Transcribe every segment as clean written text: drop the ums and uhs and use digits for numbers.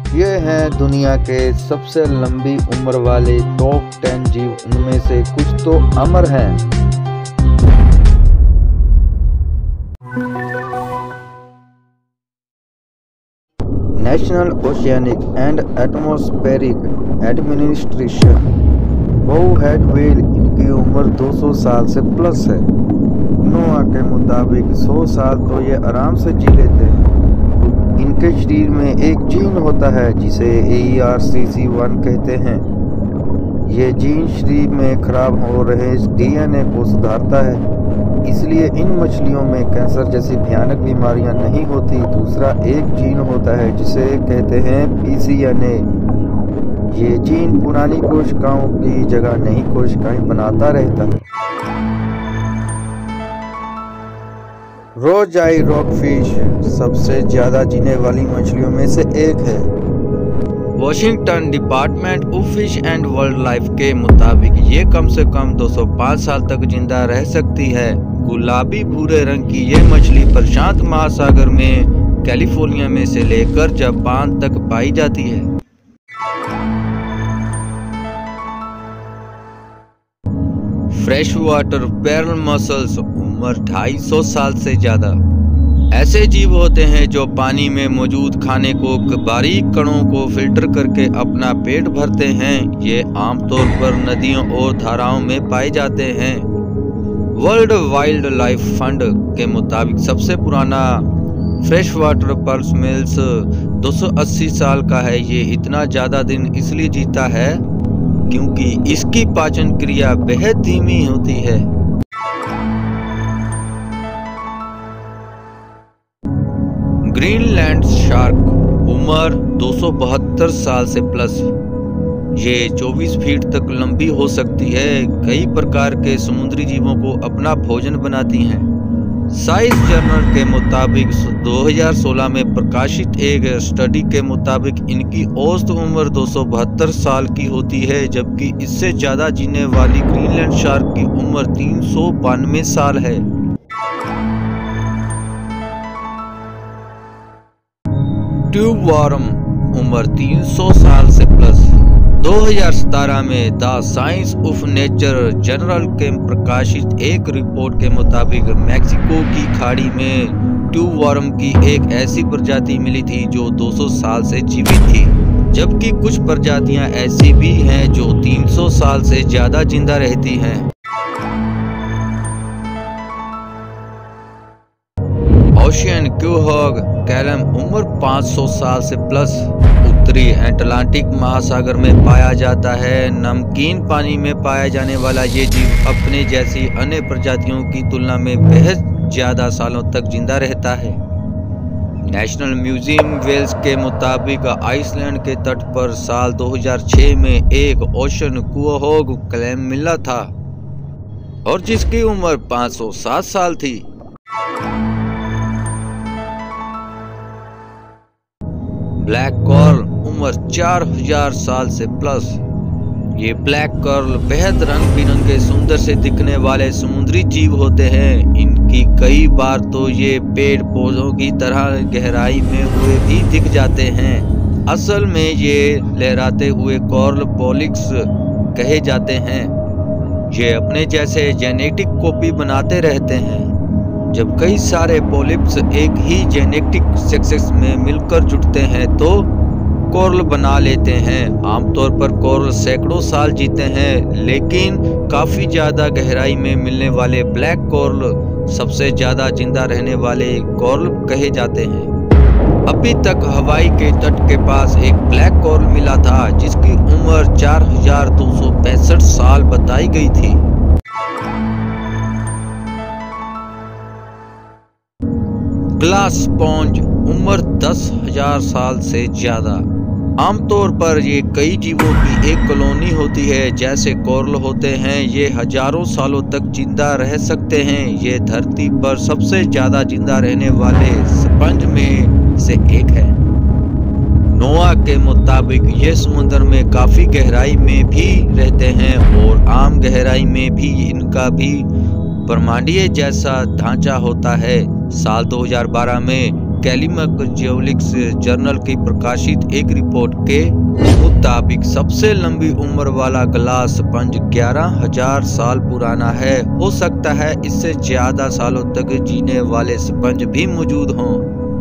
ये हैं दुनिया के सबसे लंबी उम्र वाले टॉप 10 जीव, उनमें से कुछ तो अमर हैं। National Oceanic and Atmospheric Administration बहु-हेड व्हेल, इनकी उम्र 200 साल से प्लस है। नोआ के मुताबिक 100 साल तो ये आराम से जी लेते हैं। इनके शरीर में एक जीन होता है जिसे AERCC1 कहते हैं। ये जीन शरीर में खराब हो रहे DNA को सुधारता है, इसलिए इन मछलियों में कैंसर जैसी भयानक बीमारियां नहीं होती। दूसरा एक जीन होता है जिसे कहते हैं PCNA। ये जीन पुरानी कोशिकाओं की जगह नई कोशिकाएं बनाता रहता है। रोज आई रॉकफिश सबसे ज्यादा जीने वाली मछलियों में से एक है। Washington Department of Fish and wildlife के मुताबिक ये कम से कम 205 साल तक जिंदा रह सकती है। गुलाबी भूरे रंग की ये मछली प्रशांत महासागर में कैलिफोर्निया में से लेकर जापान तक पाई जाती है। फ्रेश वाटर पेर्ल मसल्स, उम्र 250 साल से ज्यादा। ऐसे जीव होते हैं जो पानी में मौजूद खाने को बारीक कणों को फिल्टर करके अपना पेट भरते हैं। ये आमतौर पर नदियों और धाराओं में पाए जाते हैं। वर्ल्ड वाइल्ड लाइफ फंड के मुताबिक सबसे पुराना फ्रेश वाटर पर्ल मिल्स 280 साल का है। ये इतना ज्यादा दिन इसलिए जीता है क्योंकि इसकी पाचन क्रिया बेहद धीमी होती है। ग्रीनलैंड शार्क, उम्र 272 साल से प्लस। ये 24 फीट तक लंबी हो सकती है। कई प्रकार के समुद्री जीवों को अपना भोजन बनाती हैं। साइंस जर्नल के मुताबिक 2016 में प्रकाशित एक स्टडी के मुताबिक इनकी औसत उम्र 272 साल की होती है, जबकि इससे ज्यादा जीने वाली ग्रीनलैंड शार्क की उम्र 392 साल है। ट्यूब वार्म, उम्र 300 साल से प्लस। 2017 में the science of nature journal के प्रकाशित एक रिपोर्ट के मुताबिक मैक्सिको की खाड़ी में ट्यूब वार्म की एक ऐसी प्रजाति मिली थी जो 200 साल से जीवित थी, जबकि कुछ प्रजातियां ऐसी भी हैं जो 300 साल से ज्यादा जिंदा रहती हैं। ओशियन क्यूहॉग कैलम, उम्र 500 साल से प्लस। उत्तरी अटलांटिक महासागर में पाया जाता है। नमकीन पानी में पाया जाने वाला ये जीव अपने जैसी अन्य प्रजातियों की तुलना में बेहद ज्यादा सालों तक जिंदा रहता है। नेशनल म्यूजियम वेल्स के मुताबिक आइसलैंड के तट पर साल 2006 में एक ओशन क्यूहॉग कैलम मिला था और जिसकी उम्र 507 साल थी। ब्लैक कॉर्ल, उम्र 4000 साल से प्लस। ये ब्लैक कॉर्ल बेहद रंग बिरंगे सुंदर से दिखने वाले समुद्री जीव होते हैं। इनकी कई बार तो ये पेड़ पौधों की तरह गहराई में हुए भी दिख जाते हैं। असल में ये लहराते हुए कॉर्ल पोलिक्स कहे जाते हैं। ये अपने जैसे जेनेटिक कॉपी बनाते रहते हैं। जब कई सारे पोलिप्स एक ही जेनेटिक सेक्सेस में मिलकर जुटते हैं तो कोरल बना लेते हैं। आमतौर पर कोरल सैकड़ों साल जीते हैं, लेकिन काफी ज्यादा गहराई में मिलने वाले ब्लैक कोरल सबसे ज्यादा जिंदा रहने वाले कोरल कहे जाते हैं। अभी तक हवाई के तट के पास एक ब्लैक कोरल मिला था जिसकी उम्र 4265 साल बताई गई थी। ग्लास स्पॉन्ज, उम्र 10,000 साल से ज्यादा। आमतौर पर ये कई जीवों की एक कॉलोनी होती है। जैसे कोरल होते हैं, ये हजारों सालों तक जिंदा रह सकते हैं। ये धरती पर सबसे ज्यादा जिंदा रहने वाले स्पंज में से एक है। नोआ के मुताबिक ये समुद्र में काफी गहराई में भी रहते हैं और आम गहराई में भी इनका भी ब्रह्मांडीय जैसा ढांचा होता है। साल 2012 में कैलिमक जियोलॉजिक्स जर्नल की प्रकाशित एक रिपोर्ट के मुताबिक सबसे लंबी उम्र वाला ग्लास स्पंज 11,000 साल पुराना है। हो सकता है इससे ज्यादा सालों तक जीने वाले स्पंज भी मौजूद हों।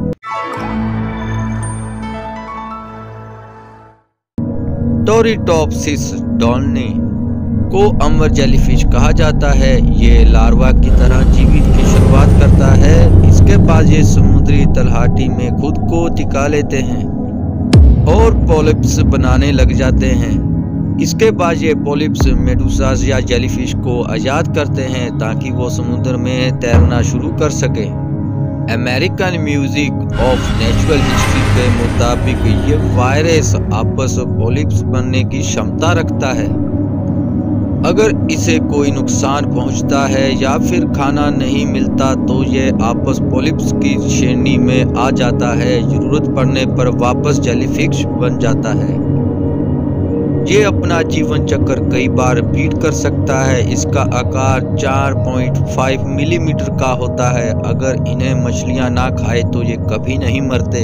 टोरिटोप्सिस डॉल्नी को अमर जेलीफिश कहा जाता है। ये लार्वा की तरह जीवित की शुरुआत करता है। इसके बाद ये समुद्री तलहटी में खुद को टिका लेते हैं और पॉलिप्स बनाने लग जाते हैं। इसके बाद ये पॉलिप्स मेडुसास या जेलीफिश को आजाद करते हैं ताकि वो समुद्र में तैरना शुरू कर सके। American museum of natural history के मुताबिक ये वायरस आपस पॉलिप्स बनने की क्षमता रखता है। अगर इसे कोई नुकसान पहुंचता है या फिर खाना नहीं मिलता तो ये आपस पॉलिप्स की श्रेणी में आ जाता है। जरूरत पड़ने पर वापस जेलीफिश बन जाता है। ये अपना जीवन चक्र कई बार रिपीट कर सकता है। इसका आकार 4.5 मिलीमीटर का होता है। अगर इन्हें मछलियां ना खाए तो ये कभी नहीं मरते।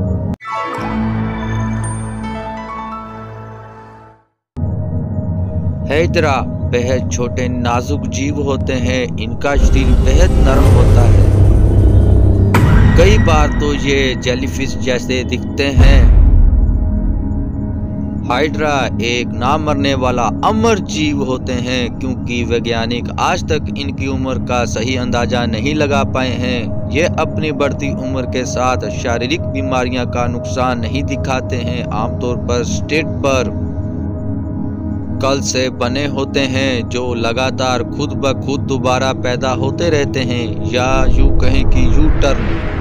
हाइड्रा बेहद छोटे नाजुक जीव होते हैं। इनका शरीर बेहद नरम होता है। कई बार तो ये जेलीफिश जैसे दिखते हैं। हाइड्रा एक ना मरने वाला अमर जीव होते हैं क्योंकि वैज्ञानिक आज तक इनकी उम्र का सही अंदाजा नहीं लगा पाए हैं। ये अपनी बढ़ती उम्र के साथ शारीरिक बीमारियां का नुकसान नहीं दिखाते हैं। आमतौर पर स्टेट पर कल से बने होते हैं जो लगातार खुद ब खुद दोबारा पैदा होते रहते हैं, या यूं कहें कि यू टर्न।